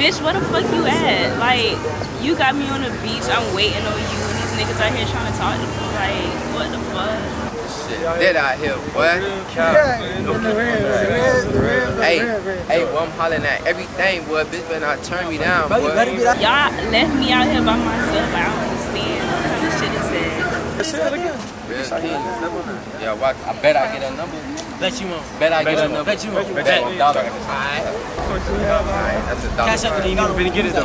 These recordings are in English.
Bitch, where the fuck you at? Like, you got me on the beach, I'm waiting on you, and these niggas out here trying to talk to me. Like, what the fuck? Shit, dead out here, boy. Hey, boy, I'm hollering at everything, boy. Bitch better not turn me down, boy. Y'all left me out here by myself. I don't understand what kind of shit is that. Yeah, watch. I bet I get a number. Bet you won't. Bet I get a number. Bet you won't. Bet $1. Alright. Alright, that's $1. Cash up, you gotta really get it though. My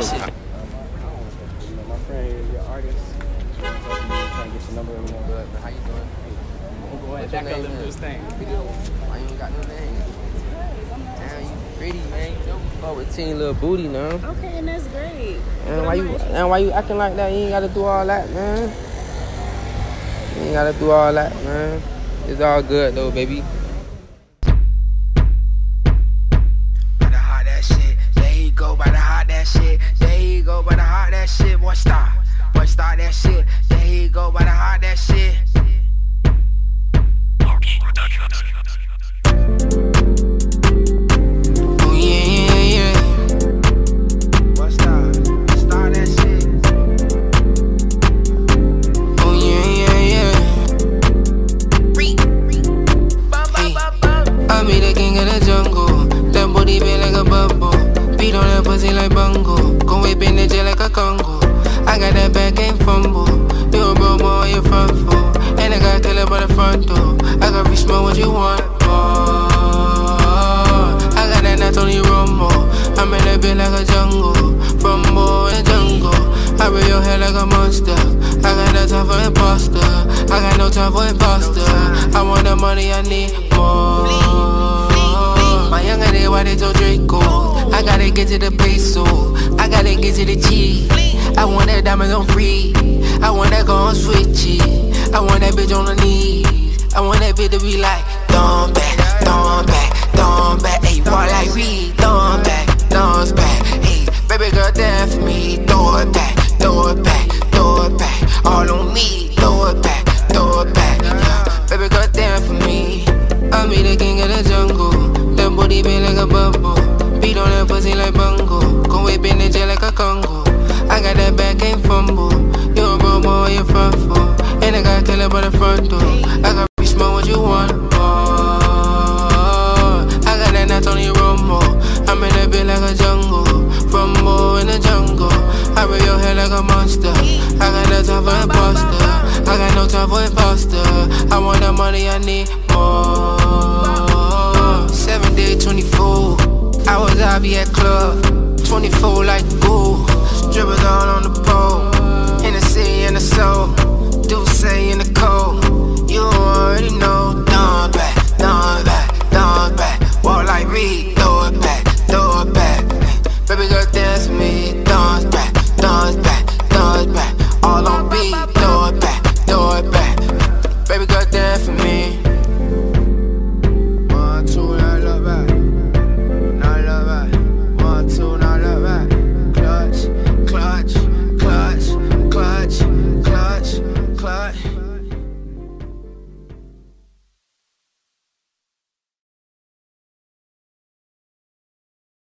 friend, your artist, trying to get your number and all that. How you doing? We'll go ahead and back up the first thing. Why you ain't got no name? Damn, you pretty, man. You know, fuck with teen little booty now. Okay, and that's great. And why you acting like that? You ain't gotta do all that, man. You ain't gotta do all that, man. It's all good though, baby. By the heart that shit, there you go. By the heart that shit, there you go. By the heart that shit, boy stop that shit. There you go. By the heart that shit. Oh yeah. Boy start that shit. Oh yeah. I be the king of the jungle. That booty be like a bubble. Beat on that pussy like bongo. Gon' whip in the jet like a Congo. I got that back, ain't fumble. You a bro boy, you front for. And I got killer by the front door. I got reach more what you want. I got that not only Romo. I'm in that bit like a jungle. From boy in the jungle. I bring your head like a monster. I got no time for imposter. I got no time for imposter. I want the money, I need more. My younger day, why they told Draco? I gotta get to the peso. I gotta get to the G. I want that diamonds on free. I want that girl on switchy. I want that bitch on the knees. I want that bitch to be like, thumb back. Ayy, walk like we, thumb back. Ayy, baby girl, dance for me. Throw it back. All on me, throw it back. Yeah. Baby girl, dance for me. I be the king of the jungle. That booty be like a bubble. Beat on that pussy like bongo. Gon' whip in the jet like a Congo. I got that back, ain't fumble. You a bro boy, you front for. And I got killer by the front door. I got reach more what you want. I got that not only Romo. I'm in that bit like a jungle. From in the jungle. I bring your head like a monster. I got no time for imposter. I got no time for imposter. I want the money, I need more. 7 day, 24. I was out at club. 24 like gold. Strippers all on the pole. In the city, in the soul. Do say in the cold. You already know. Thumb back. Walk like Reed. Throw it back. Baby girl, dance with me. Dance back. All on beat. Throw it back. Baby girl,